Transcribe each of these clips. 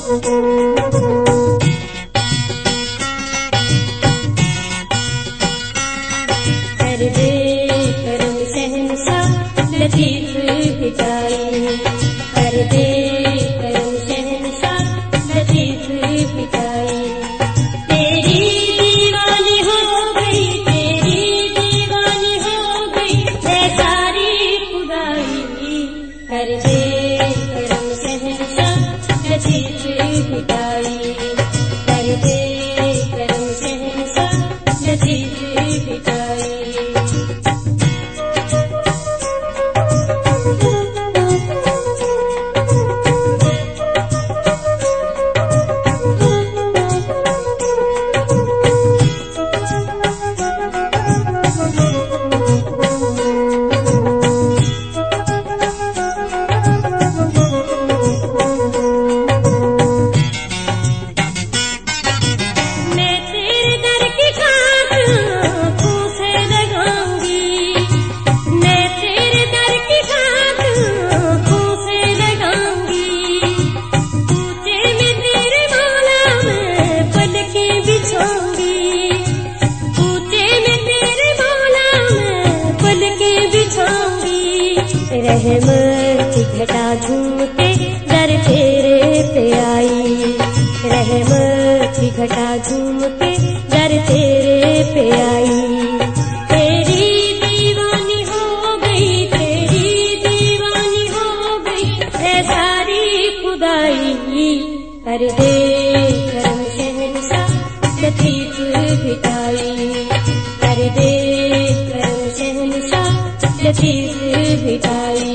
रहमत की घटा झूम के दर तेरे पे आई, रहमत की घटा झूम के दर तेरे पे आई। तेरी दीवानी हो गई, तेरी दीवानी हो गई है सारी खुदाई। कर दे करम शहंशाह लतीफ भिटाई, कर दे करम शहंशाह लतीफ भिटाई।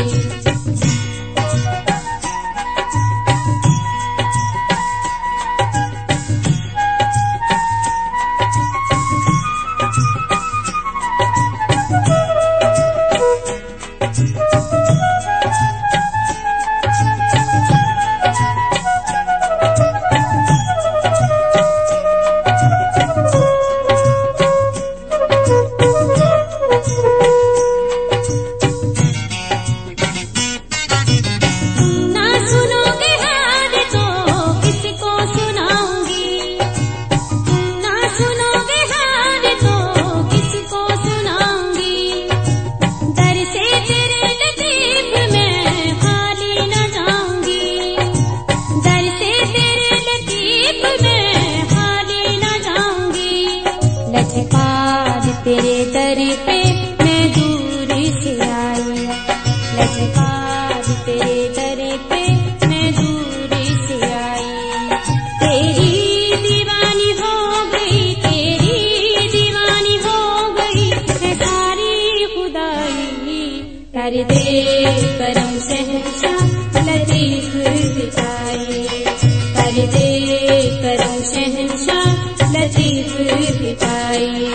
तेरे दर पे मैं दूर से आई, लजपाल तेरे दर पे मैं दूर से आई। तेरी दीवानी हो गई, तेरी दीवानी हो गई है सारी खुदाई। कर दे करम शहंशाह लतीफ भिटाई, कर दे करम शहंशाह लतीफ भिटाई।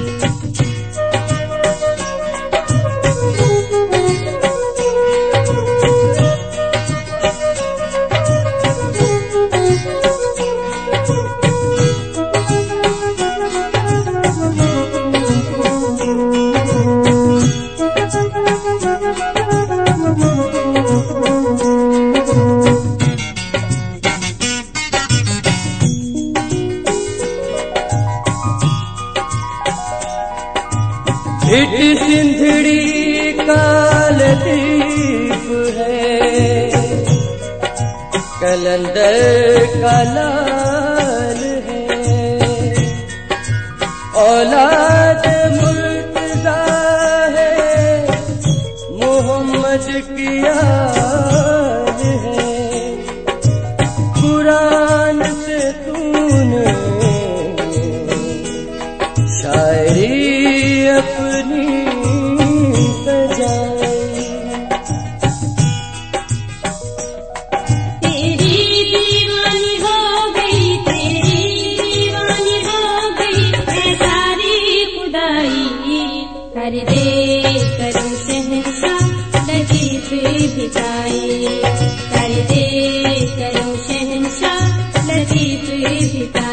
हिट सिंधड़ी का लतीफ है, कलंदर का लाल है, औलाद मुर्तज़ा है, मोहम्मद की याद है। कुरान से तूने शायरी अपनी सजाई। तेरी दीवानी हो गई, तेरी दीवानी हो गई है सारी खुदाई। कर दे करम शहंशाह लतीफ भिटाई, कर दे करम शहंशाह लतीफ भिटाई।